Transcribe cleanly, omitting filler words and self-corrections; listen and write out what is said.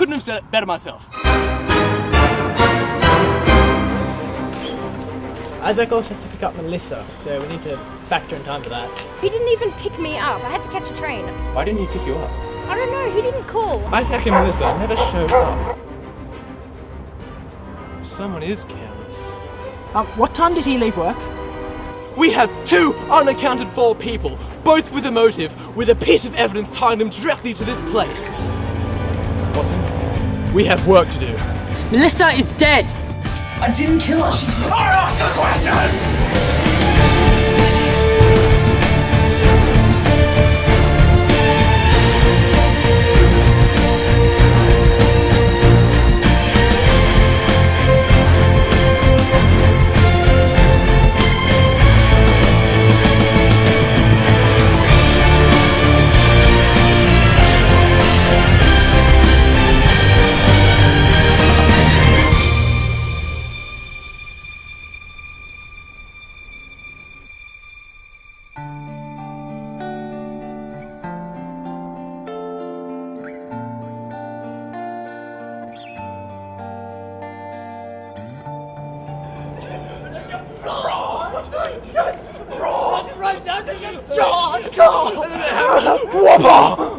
couldn't have said it better myself. Isaac also has to pick up Melissa, so we need to factor in time for that. He didn't even pick me up. I had to catch a train. Why didn't he pick you up? I don't know, he didn't call. Isaac and Melissa never showed up. Someone is careless. What time did he leave work? We have 2 unaccounted for people, both with a motive, with a piece of evidence tying them directly to this place. Watson, we have work to do. Melissa is dead! I didn't kill her. I asked the questions! Whopper!